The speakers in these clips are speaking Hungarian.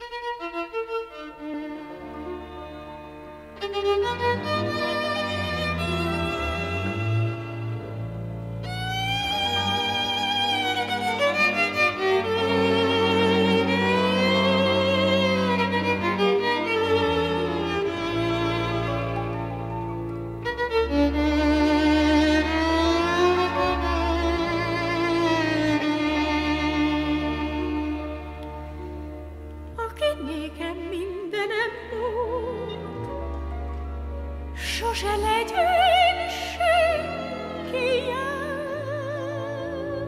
Sose legyen senki jár,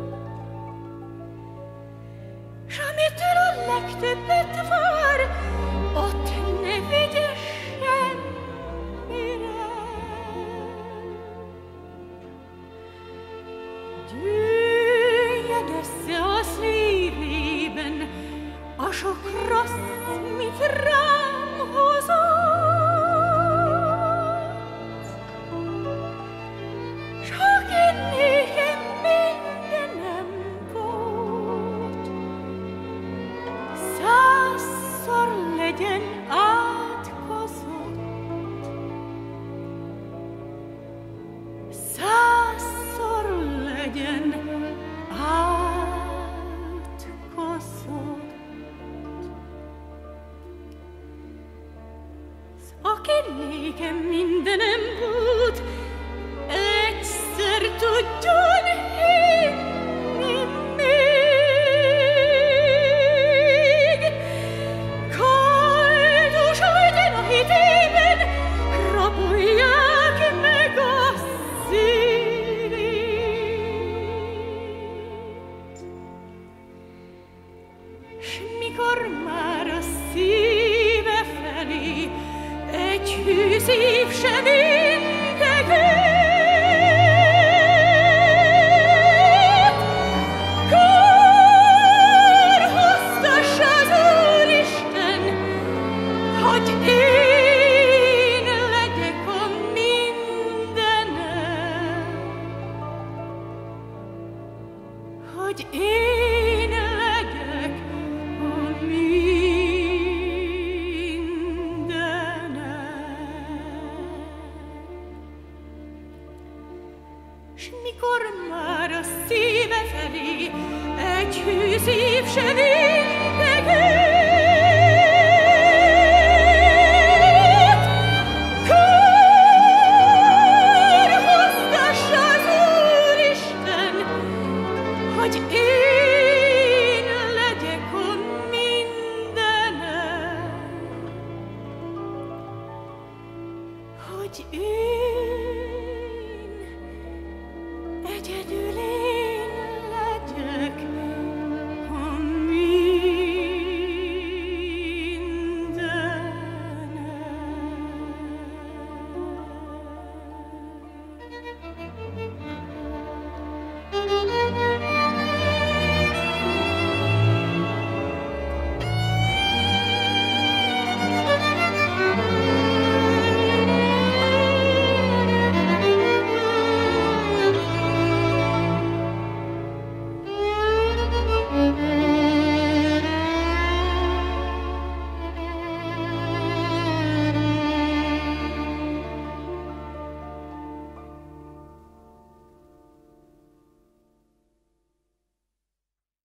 s amitől a legtöbbet vár, ott ne vigye semmire. Gyűjjön össze a szívében a sok rossz, mit rám hozott, legyen átkozott, százszor legyen átkozott. S aki nékem mindenem volt, egyszer tudjon hinni még. Kajdosoljen a hitében, rabolják meg a szívét. S mikor már a szíve felé egy hű szív sem integet, kárhoztassa az Úristen, hogy én legyek a mindenem, hogy én legyek a mindenem. S mikor már a szíve felé egy hű szív sem